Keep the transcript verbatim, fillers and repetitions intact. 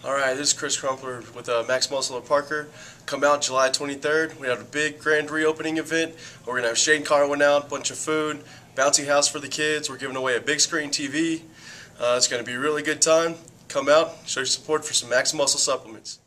Alright, this is Chris Crumpler with uh, Max Muscle at Parker. Come out July twenty-third. We have a big grand reopening event. We're going to have Shane Carwin out, a bunch of food, bouncy house for the kids. We're giving away a big screen T V. Uh, it's going to be a really good time. Come out, show your support for some Max Muscle supplements.